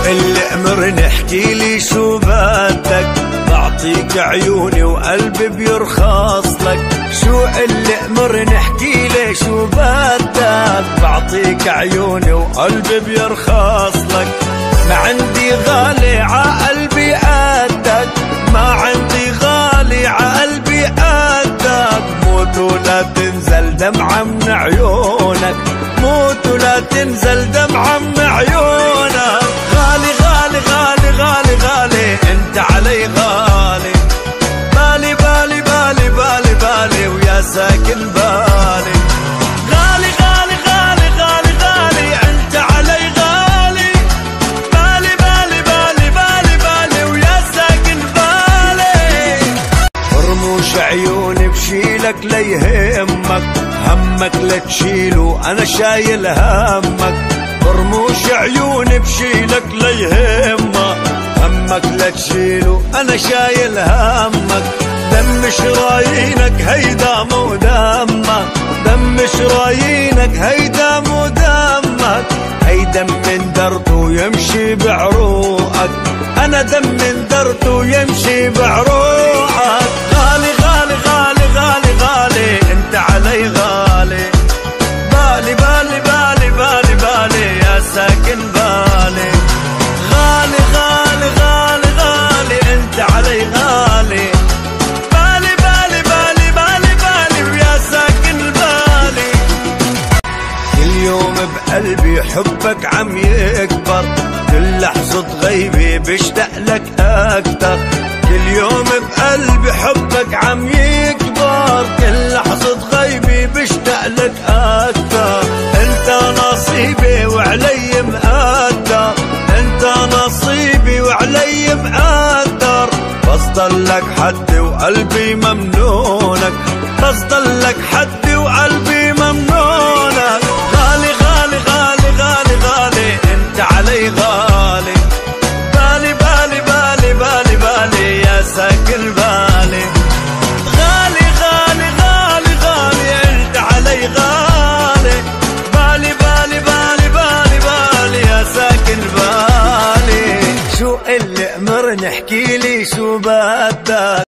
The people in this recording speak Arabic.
اللي امرني احكي لي شو بدك، بعطيك عيوني وقلبي بيرخص لك. شو اللي امرني احكي لي شو بدك، بعطيك عيوني وقلبي بيرخص لك. ما عندي غالي عقلبي قدك، ما عندي غالي عقلبي قدك. موت ولا تنزل دمعة من عيونك، موت ولا تنزل دمعة من عيونك. غالي غالي غالي غالي غالي انت علي غالي، بالي بالي بالي بالي بالي ويا ساكن بالي. غالي غالي غالي غالي غالي انت علي غالي، بالي بالي بالي بالي بالي ويا ساكن بالي. رموش عيوني بشيلك ليهمك، همك لا تشيله انا شايل همك. برموش عيوني بشيلك ليهمك، همك لا تشيله انا شايل همك. دم شرايينك هيدا مو دمك، دم شرايينك هيدا مو دمك. هيدا من درته يمشي بعروقك، انا دم من درته يمشي بعروقك. غالي غالي غالي غالي غالي انت علي غالي، بالي بالي بالي بالي بالي يا ساكن بالي. غالي غالي غالي غالي انت علي غالي، بالي بالي بالي بالي بالي ويا ساكن بالي. كل يوم بقلبي حبك عم يكبر، كل لحظة غيبي بشتاق لك أكتر. كل يوم بقلبي حبك عم يكبر، كل لحظة غيبي بشتاق لك أكتر. انت نصيبي وعلي مقدر، انت نصيبي وعلي مقدر. بفضل لك حدي وقلبي ممنونك، بفضل لك حدي وقلبي ممنونك. غالي غالي غالي غالي غالي انت علي غالي، بالي بالي بالي بالي بالي يا ساكن بالي. غالي غالي غالي غالي انت علي غالي، بالي بالي بالي بالي بالي يا ساكن بالي. شو اللي امرني احكي لي شو بدك.